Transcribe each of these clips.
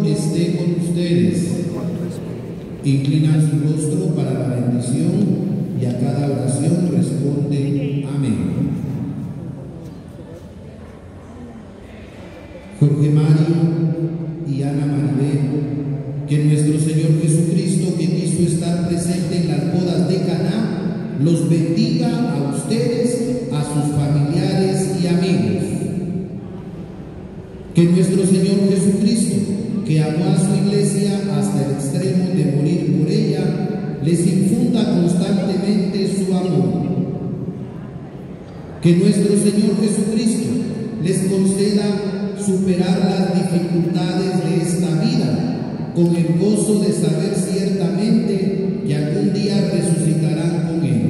esté con ustedes. Inclinan su rostro para la bendición y a cada oración responde amén. Jorge Mario y Ana Maribel, que nuestro Señor Jesucristo, que quiso estar presente en las bodas de Caná, los bendiga a ustedes, a sus familiares y amigos. Que nuestro Señor Jesucristo, que amó a su iglesia hasta el extremo de morir por ella, les infunda constantemente su amor. Que nuestro Señor Jesucristo les conceda superar las dificultades de esta vida, con el gozo de saber ciertamente que algún día resucitarán con Él.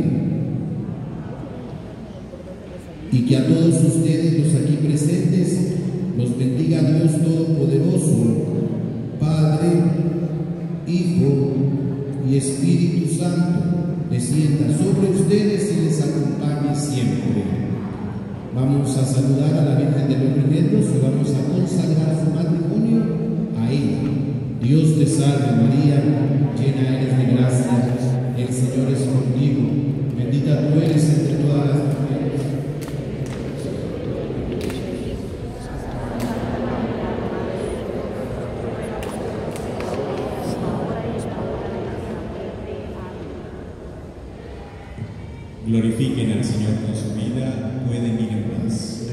Y que a todos ustedes, los aquí presentes, los bendiga Dios Todopoderoso, Padre, Hijo y Espíritu Santo, descienda sobre ustedes y les acompañe siempre. Vamos a saludar a la Virgen de los Remedios y vamos a consagrar su matrimonio a ella. Dios te salve María, llena eres de gracia, el Señor es contigo, bendita tú eres entre todas las mujeres. Glorifiquen al Señor con su vida, pueden ir en paz.